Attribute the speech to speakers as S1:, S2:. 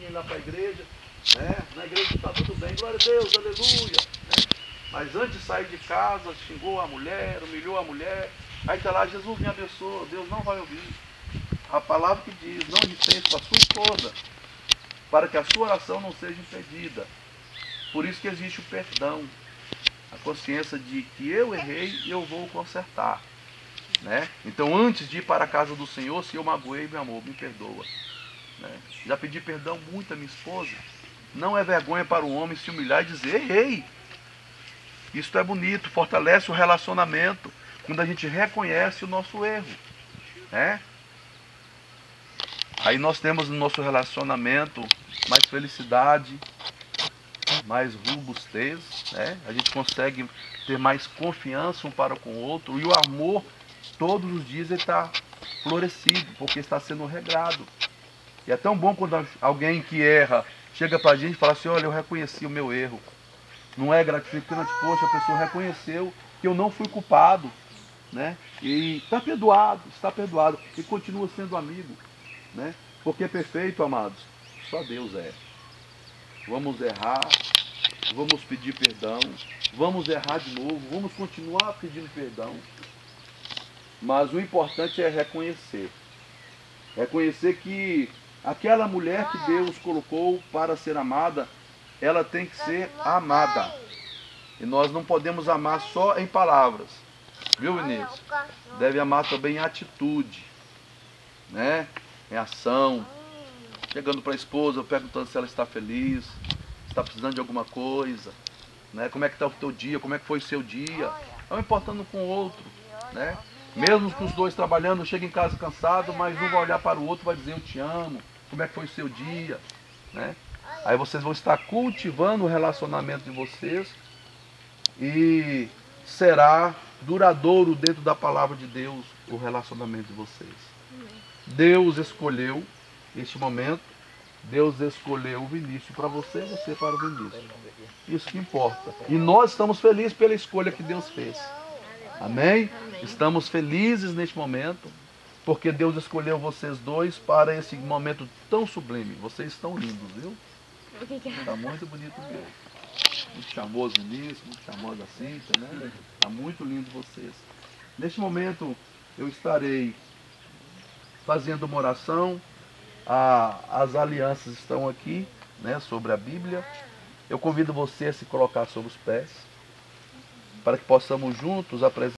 S1: vir lá para a igreja, né? Na igreja está tudo bem, glória a Deus, aleluia. Né? Mas antes de sair de casa, xingou a mulher, humilhou a mulher. Aí está lá, Jesus me abençoa, Deus não vai ouvir. A palavra que diz, não dispense com a sua esposa, para que a sua oração não seja impedida. Por isso que existe o perdão, a consciência de que eu errei e eu vou consertar. Né? Então, antes de ir para a casa do Senhor, se eu magoei, meu amor, me perdoa. Né? Já pedi perdão muito à minha esposa. Não é vergonha para o homem se humilhar e dizer, errei. Isso é bonito, fortalece o relacionamento, quando a gente reconhece o nosso erro. Né? Aí nós temos no nosso relacionamento mais felicidade, mais robustez, né? A gente consegue ter mais confiança um para com o outro, e o amor todos os dias está florescido, porque está sendo regrado. E é tão bom quando alguém que erra chega para a gente e fala assim, olha, eu reconheci o meu erro. Não é gratificante, poxa, a pessoa reconheceu que eu não fui culpado, né? E está perdoado, e continua sendo amigo, né? Porque perfeito, amados, só Deus é. Vamos errar, vamos pedir perdão, vamos errar de novo, vamos continuar pedindo perdão. Mas o importante é reconhecer. Reconhecer que aquela mulher que Deus colocou para ser amada, ela tem que ser amada. E nós não podemos amar só em palavras. Viu, Vinícius? Deve amar também em atitude, né? Em ação. Chegando para a esposa, perguntando se ela está feliz, se está precisando de alguma coisa, né? Como é que está o teu dia, como é que foi o seu dia. Não importando um com o outro, né? Mesmo com os dois trabalhando, chega em casa cansado, mas um vai olhar para o outro e vai dizer, eu te amo, como é que foi o seu dia, né? Aí vocês vão estar cultivando o relacionamento de vocês e será duradouro dentro da palavra de Deus o relacionamento de vocês. Deus escolheu este momento, Deus escolheu o Vinícius para você e você para o Vinícius. Isso que importa. E nós estamos felizes pela escolha que Deus fez. Amém? Estamos felizes neste momento, porque Deus escolheu vocês dois para esse momento tão sublime. Vocês estão lindos, viu? Está muito bonito mesmo. Muito charmoso Vinícius, muito charmosa Cíntia, né? Está muito lindo vocês. Neste momento eu estarei fazendo uma oração. As alianças estão aqui, né, sobre a Bíblia. Eu convido você a se colocar sobre os pés, para que possamos juntos apresentar